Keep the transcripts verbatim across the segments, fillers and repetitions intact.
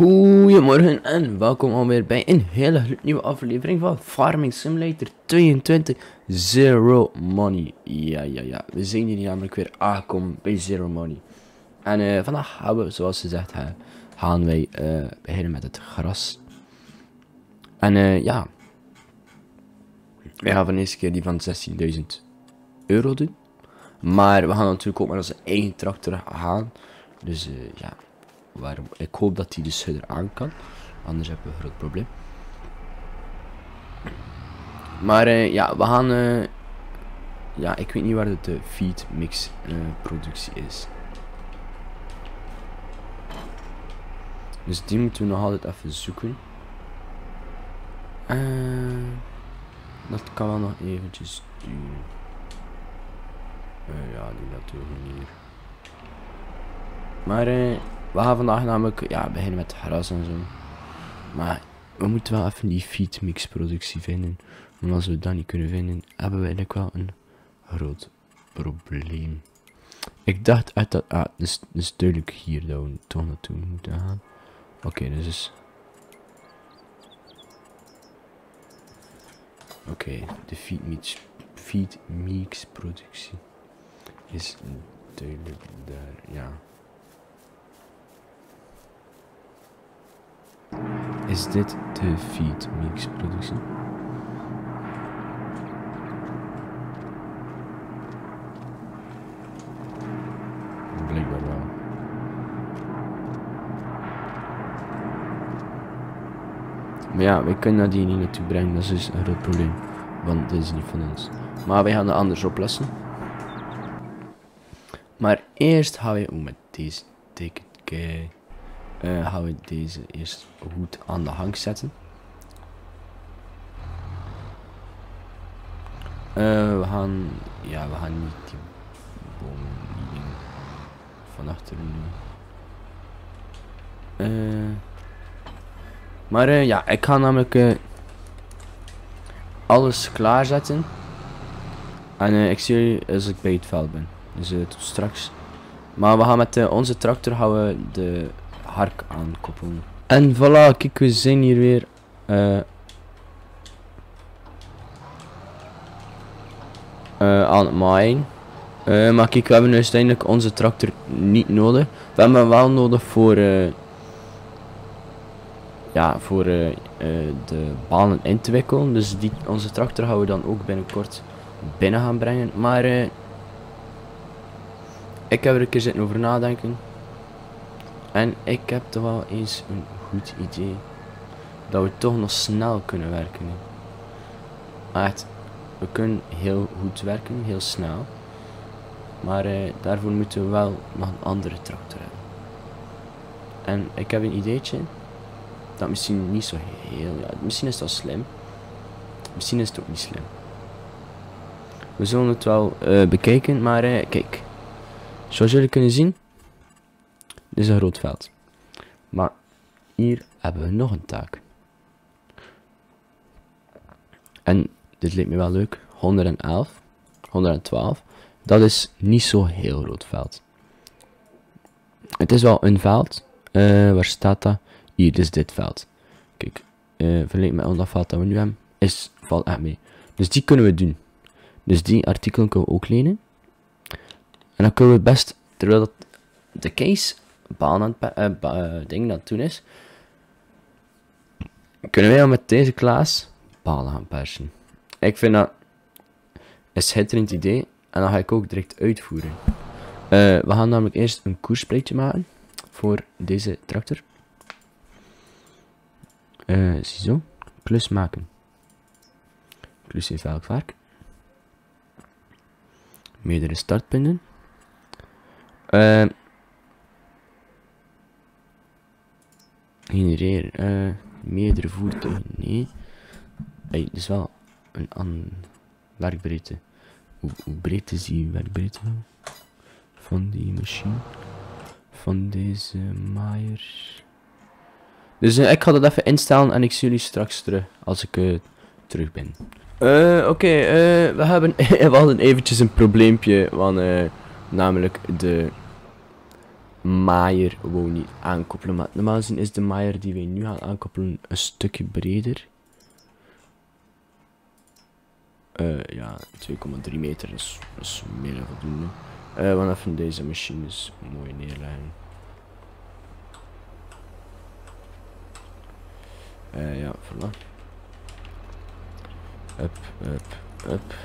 Goedemorgen en welkom alweer bij een hele nieuwe aflevering van Farming Simulator tweeëntwintig Zero Money. Ja, ja, ja, we zijn hier namelijk weer aangekomen bij Zero Money. En uh, vandaag gaan we, zoals gezegd, uh, gaan wij uh, beginnen met het gras. En uh, ja, wij gaan van de eerste keer die van zestienduizend euro doen. Maar we gaan natuurlijk ook met onze eigen tractor gaan. Dus uh, ja. Waarom? Ik hoop dat hij de schudder aan kan. Anders hebben we een groot probleem. Maar uh, ja, we gaan... Uh, ja, ik weet niet waar de feed mix uh, productie is. Dus die moeten we nog altijd even zoeken. Uh, dat kan wel nog eventjes duren. Uh, ja, die dat doen we hier. Maar... Uh, we gaan vandaag namelijk ja, beginnen met gras en zo. Maar we moeten wel even die feedmix productie vinden. En als we dat niet kunnen vinden, hebben we eigenlijk wel een groot probleem. Ik dacht uit dat... Ah, dus, dus duidelijk hier dat we toch naartoe moeten gaan. Oké, okay, dus is... Oké, okay, de feedmix, feedmix productie is duidelijk daar, ja. Is dit de feed mix productie? Blijkbaar wel. Maar ja, wij kunnen die niet naartoe brengen, dat is dus een groot probleem. Want dit is niet van ons. Maar wij gaan het anders oplossen. Maar eerst gaan we ook met deze ticket kijken. Uh, gaan we deze eerst goed aan de hang zetten. Uh, we gaan, ja, we gaan niet die bomen, die dingen van achteren doen. Uh, maar uh, ja, ik ga namelijk uh, alles klaarzetten. En uh, ik zie jullie als ik bij het veld ben. Dus uh, tot straks. Maar we gaan met uh, onze tractor gaan we de hark aankoppelen. En voilà, kijk, we zijn hier weer uh, uh, aan het maaien. Uh, maar kijk, we hebben uiteindelijk onze tractor niet nodig. We hebben hem wel nodig voor uh, ja, voor uh, uh, de banen in te wikkelen. Dus die, onze tractor gaan we dan ook binnenkort binnen gaan brengen. Maar uh, ik heb er een keer zitten over nadenken. En ik heb toch wel eens een goed idee. Dat we toch nog snel kunnen werken. Echt, we kunnen heel goed werken, heel snel. Maar uh, daarvoor moeten we wel nog een andere tractor hebben. En ik heb een ideetje. Dat misschien niet zo heel... Ja, misschien is dat slim. Misschien is het ook niet slim. We zullen het wel uh, bekijken. Maar uh, kijk. Zoals jullie kunnen zien. Dit is een groot veld. Maar hier hebben we nog een taak. En dit leek me wel leuk. honderdelf. honderdtwaalf. Dat is niet zo heel groot veld. Het is wel een veld. Uh, waar staat dat? Hier, dit is dit veld. Kijk. Uh, vergeleken met dat veld dat we nu hebben. Is, valt echt mee. Dus die kunnen we doen. Dus die artikelen kunnen we ook lenen. En dan kunnen we best, terwijl dat de case... baan aan het uh, ba uh, ding dat toen is, kunnen wij al met deze Klaas balen gaan persen. Ik vind dat een schitterend idee en dan ga ik ook direct uitvoeren. Uh, we gaan namelijk eerst een koersplaatje maken voor deze tractor. Uh, ziezo, plus maken. Plus heeft welk vark. Meerdere startpunten. Uh, Genereren, uh, meerdere voertuigen, nee. Hey, dat is wel een andere werkbreedte. Hoe, hoe breed is die werkbreedte van die machine? Van deze maaier. Dus uh, ik ga dat even instellen en ik zie jullie straks terug als ik uh, terug ben. Uh, Oké, okay, uh, we hebben we hadden eventjes een probleempje, want uh, namelijk de maaier wou niet aankoppelen. Maar normaal gezien is de maaier die wij nu gaan aankoppelen een stukje breder. Uh, ja, twee komma drie meter is, is meer dan voldoende. Uh, we gaan even deze machines mooi neerleggen. Uh, ja, voilà. Up, up, up.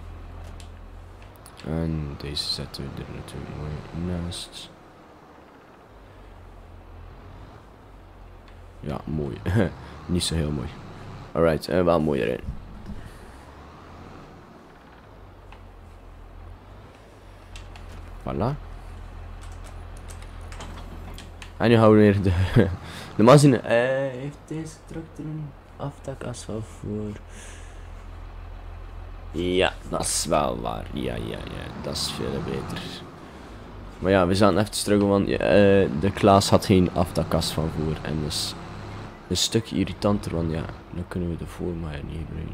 En deze zetten we er natuurlijk mooi naast. Ja, mooi. Niet zo heel mooi. Alright, uh, wel mooi erin. Voilà. En nu houden we weer de... de mazine. Uh, heeft deze tractor een aftakasval voor? Ja, dat is wel waar. Ja, ja, ja. Dat is veel beter. Maar ja, we zaten even te struggelen, want uh, de Klaas had geen aftakasval voor. En dat is een stukje irritanter, want ja, dan kunnen we de voormaaier niet gebruiken.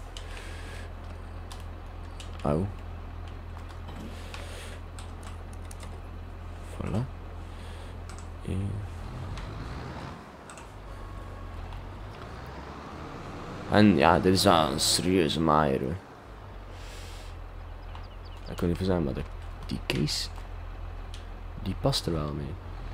Auw. Voilà. En... en ja, dit is wel een serieuze maaier. Hoor. Ik kan niet verzinnen, maar de, die case, die past er wel mee.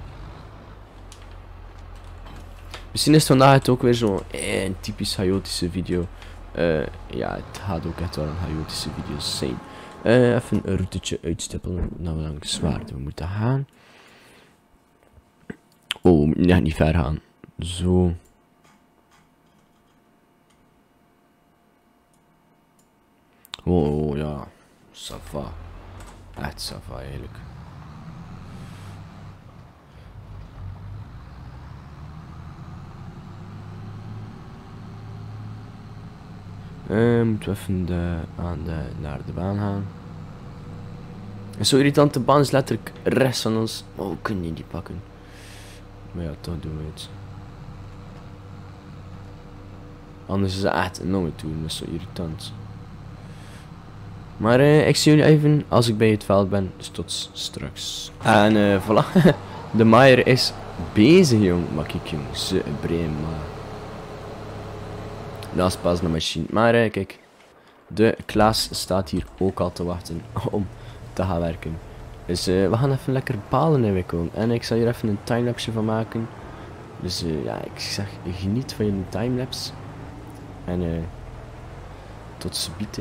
Misschien is vandaag het ook weer zo'n eh, een typisch chaotische video. Uh, ja, het gaat ook echt wel een chaotische video zijn. Uh, even een routetje uitstippelen naar we langs waar we moeten gaan. Oh, we moeten ja, niet ver gaan. Zo. Oh, oh ja. Ça va. Echt ça va eigenlijk. Uh, moeten we even de, aan de, naar de baan gaan. En zo irritant, de baan is letterlijk rechts van ons. Oh, we kunnen die niet pakken. Maar ja, toch doen we het. Anders is het echt een lange toer, dat is zo irritant. Maar uh, ik zie jullie even als ik bij het veld ben, dus tot straks. En uh, voilà, de maaier is bezig jong, maar kijk jong, ze brein maar. Dat is pas een machine. Maar uh, kijk, de Klaas staat hier ook al te wachten om te gaan werken. Dus uh, we gaan even lekker palen inwikkelen. En ik zal hier even een timelapse van maken. Dus uh, ja, ik zeg geniet van je timelapse. En uh, tot ziens.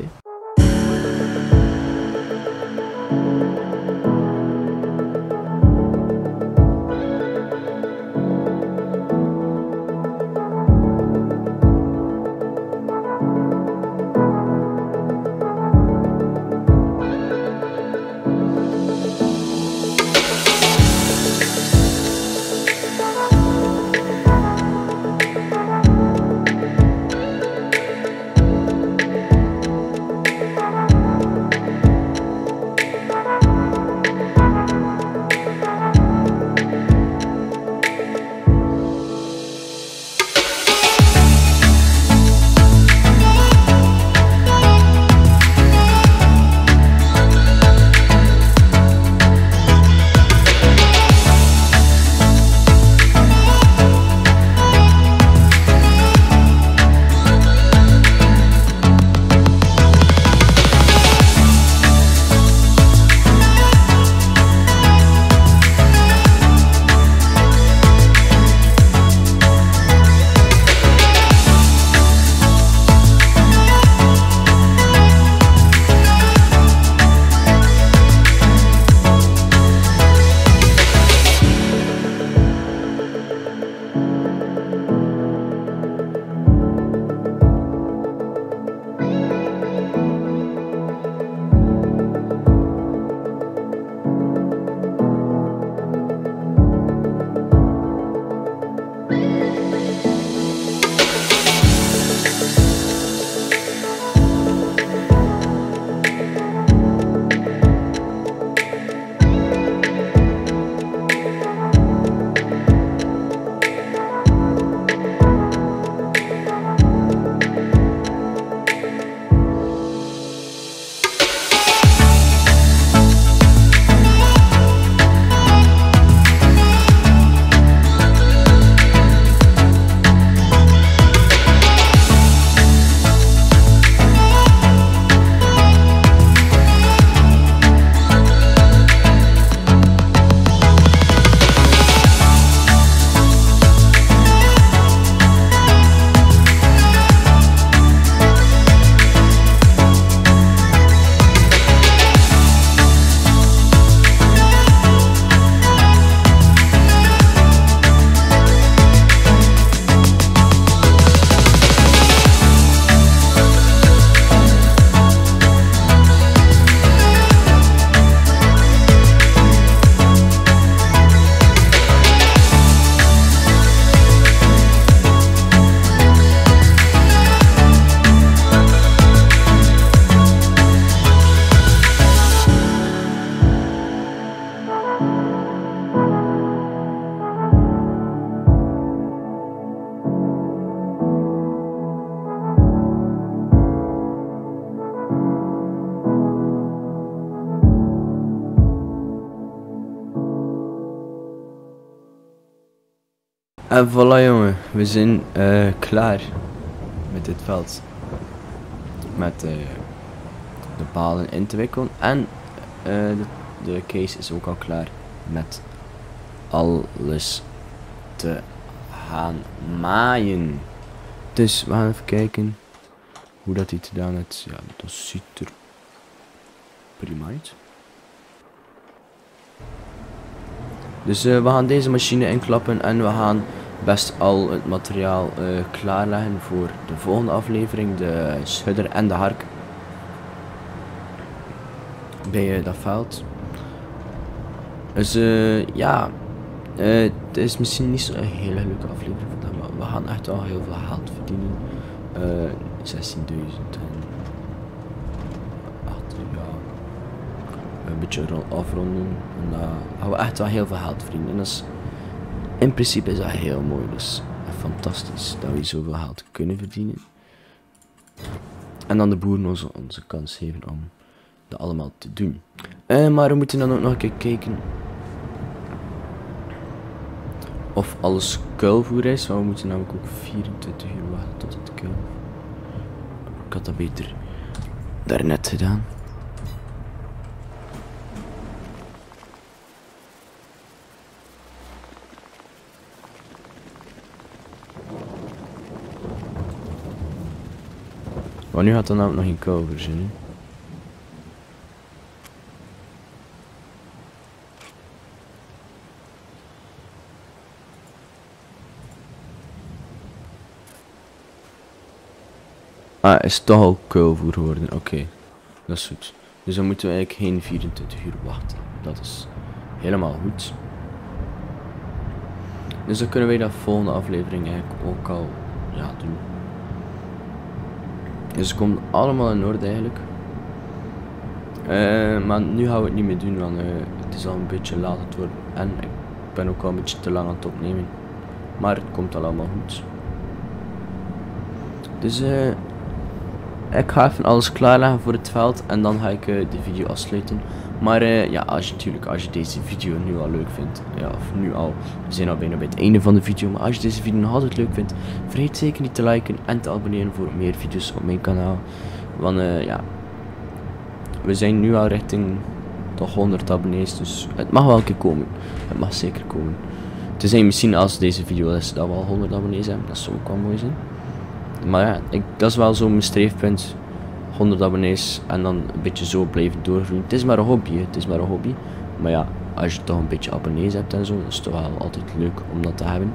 En voilà jongen, we zijn uh, klaar met dit veld. Met uh, de palen in te wikkelen. En uh, de, de case is ook al klaar met alles te gaan maaien. Dus we gaan even kijken hoe dat hij het gedaan heeft. Ja, dat ziet er prima uit. Dus uh, we gaan deze machine inklappen en we gaan best al het materiaal uh, klaarleggen voor de volgende aflevering. De schudder en de hark. Bij uh, dat veld. Dus uh, ja, uh, het is misschien niet zo'n hele leuke aflevering vandaag, maar we gaan echt wel heel veel geld verdienen. Uh, zestienduizend en acht, ja, een beetje afronden en dan gaan we echt wel heel veel geld verdienen. En dat is, in principe is dat heel mooi, dus fantastisch dat we zoveel geld kunnen verdienen. En dan de boeren onze, onze kans geven om dat allemaal te doen. Uh, maar we moeten dan ook nog een keer kijken of alles kuilvoer is, want we moeten namelijk ook vierentwintig uur wachten tot het kuil. Ik had dat beter daarnet gedaan. Maar nu gaat er namelijk nog geen kuilvoer zijn. Hè? Ah, is toch al kuilvoer geworden. Oké, okay. Dat is goed. Dus dan moeten we eigenlijk geen vierentwintig uur wachten. Dat is helemaal goed. Dus dan kunnen wij dat volgende aflevering eigenlijk ook al ja, doen. Dus het komt allemaal in orde eigenlijk. Uh, maar nu gaan we het niet meer doen, want uh, het is al een beetje laat het worden. En ik ben ook al een beetje te lang aan het opnemen. Maar het komt al allemaal goed. Dus eh... Uh, ik ga even alles klaarleggen voor het veld en dan ga ik uh, de video afsluiten. Maar uh, ja, als je natuurlijk, als je deze video nu al leuk vindt, ja, of nu al, we zijn al bijna bij het einde van de video, maar als je deze video nog altijd leuk vindt, vergeet zeker niet te liken en te abonneren voor meer video's op mijn kanaal. Want uh, ja, we zijn nu al richting toch honderd abonnees, dus het mag wel een keer komen. Het mag zeker komen. Het is misschien als deze video is dat we al honderd abonnees hebben, dat zou ook wel mooi zijn. Maar ja, ik, dat is wel zo mijn streefpunt. honderd abonnees en dan een beetje zo blijven doorgroeien. Het is maar een hobby, het is maar een hobby. Maar ja, als je toch een beetje abonnees hebt en zo, dat is toch wel altijd leuk om dat te hebben.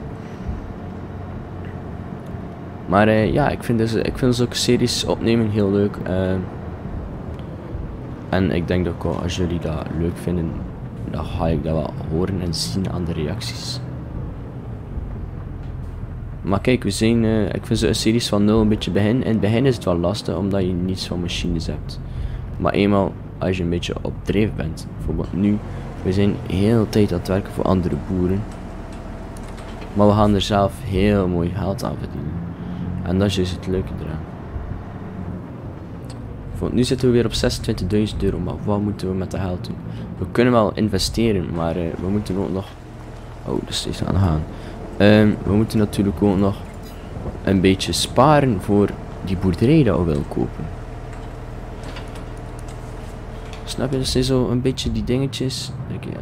Maar uh, ja, ik vind, dus, ik vind zulke series opnemen heel leuk. Uh, en ik denk dat ook wel, als jullie dat leuk vinden, dan ga ik dat wel horen en zien aan de reacties. Maar kijk, we zijn, uh, ik vind zo'n series van nul een beetje begin. In het begin is het wel lastig, omdat je niets van machines hebt. Maar eenmaal, als je een beetje op dreef bent, bijvoorbeeld nu, we zijn heel de tijd aan het werken voor andere boeren. Maar we gaan er zelf heel mooi geld aan verdienen. En dat is juist het leuke eraan. Voor nu zitten we weer op zesentwintigduizend euro, maar wat moeten we met dat geld doen? We kunnen wel investeren, maar uh, we moeten ook nog... Oh, dat is steeds aan de gaan. Um, we moeten natuurlijk ook nog een beetje sparen voor die boerderij dat we willen kopen. Snap je? Dat zijn zo een beetje die dingetjes. Ik, ja.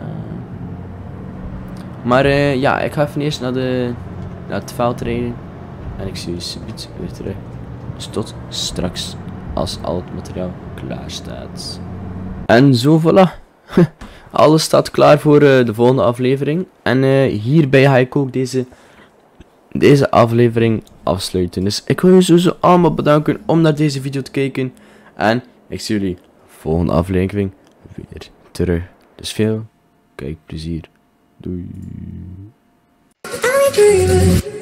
Maar uh, ja, ik ga even eerst naar, de, naar het veld rijden. En ik zie je subiet weer terug. Dus tot straks, als al het materiaal klaar staat. En zo voilà. Alles staat klaar voor uh, de volgende aflevering. En uh, hierbij ga ik ook deze, deze aflevering afsluiten. Dus ik wil jullie sowieso allemaal bedanken om naar deze video te kijken. En ik zie jullie volgende aflevering weer terug. Dus veel kijkplezier. Doei.